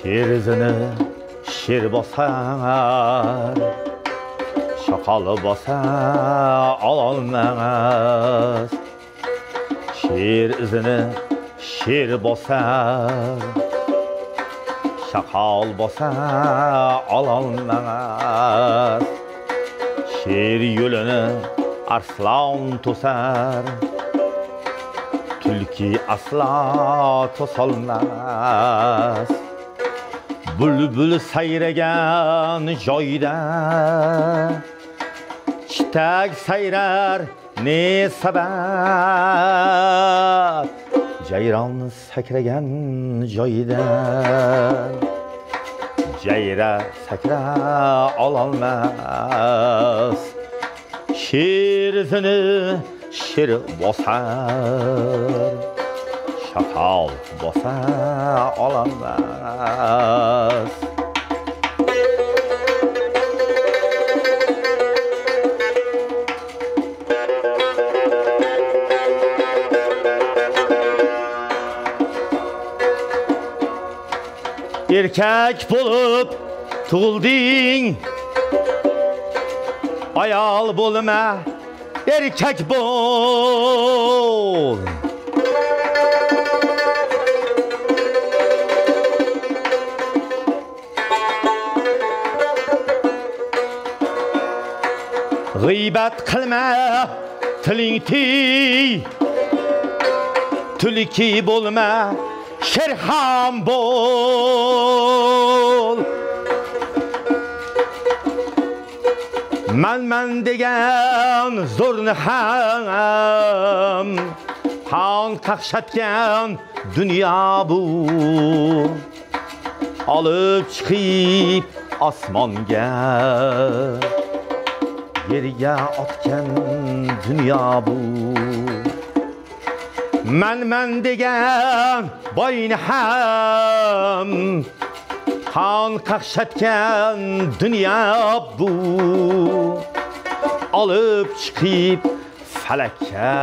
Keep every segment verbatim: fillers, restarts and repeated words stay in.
Şer izini şer bosar, şakal bosa ololmas. Şer izini şer bosar, şakal bosa ololmas. Şer yo'lini arslan to'sar, tulki asla to'solmas. Bülbül sayragan joyda chitak sayrar ne sabab. Jayron sakragan joyda jayra sakra ololmas. Şer izini şer bosar, şakal bosa ololmas. Erkek bulup tug'ilding, ayol bo'lma, erkek bo'l. G'iybat qilma, tiling tiy, tulki bo'lma, sher ham bo'l. Man-man degan zo'rni ham xon qaqshatgan dunyo bu. Olib chiqib osmonga yerga otgan dunyo bu. Man-man degan boyni ham xon qaqshatgan dunyo bu. Olib chiqib falakka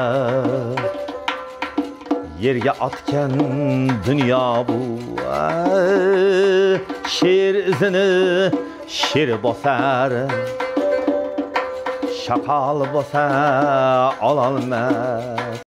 yerga otgan dunyo bu. Şer izini şer bosar, şakal bosa ololmas.